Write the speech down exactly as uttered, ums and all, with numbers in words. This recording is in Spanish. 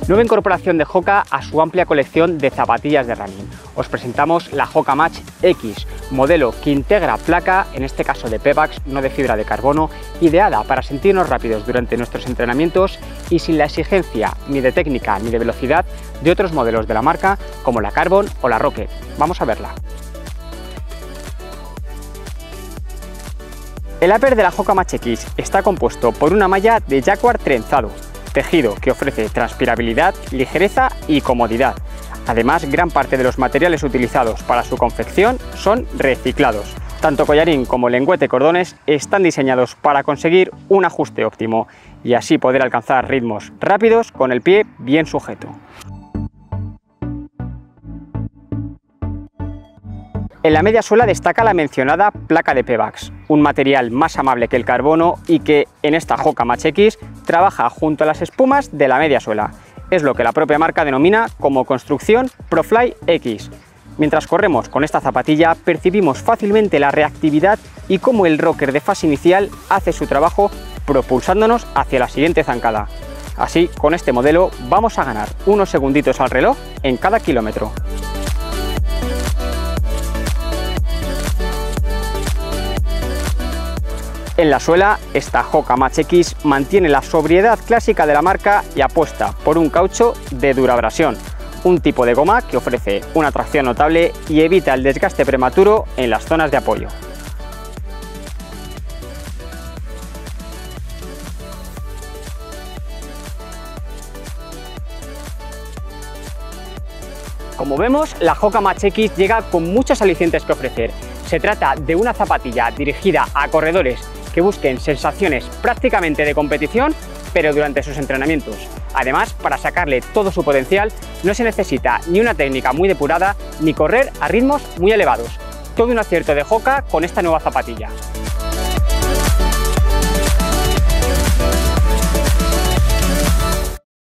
Nueva incorporación de Hoka a su amplia colección de zapatillas de running. Os presentamos la Hoka Match X, modelo que integra placa, en este caso de Pebax, no de fibra de carbono, ideada para sentirnos rápidos durante nuestros entrenamientos y sin la exigencia ni de técnica ni de velocidad de otros modelos de la marca como la Carbon o la Rocket. Vamos a verla. El upper de la Hoka Match X está compuesto por una malla de Jacquard trenzado, tejido que ofrece transpirabilidad, ligereza y comodidad. Además, gran parte de los materiales utilizados para su confección son reciclados. Tanto collarín como lengüete cordones están diseñados para conseguir un ajuste óptimo y así poder alcanzar ritmos rápidos con el pie bien sujeto. En la media suela destaca la mencionada placa de Pebax, un material más amable que el carbono y que en esta Hoka Match X trabaja junto a las espumas de la media suela. Es lo que la propia marca denomina como construcción ProFly X. Mientras corremos con esta zapatilla percibimos fácilmente la reactividad y cómo el rocker de fase inicial hace su trabajo propulsándonos hacia la siguiente zancada. Así, con este modelo vamos a ganar unos segunditos al reloj en cada kilómetro. En la suela, esta Hoka Match X mantiene la sobriedad clásica de la marca y apuesta por un caucho de durabrasión, un tipo de goma que ofrece una tracción notable y evita el desgaste prematuro en las zonas de apoyo. Como vemos, la Hoka Match X llega con muchos alicientes que ofrecer. Se trata de una zapatilla dirigida a corredores que busquen sensaciones prácticamente de competición, pero durante sus entrenamientos. Además, para sacarle todo su potencial, no se necesita ni una técnica muy depurada, ni correr a ritmos muy elevados. Todo un acierto de Hoka con esta nueva zapatilla.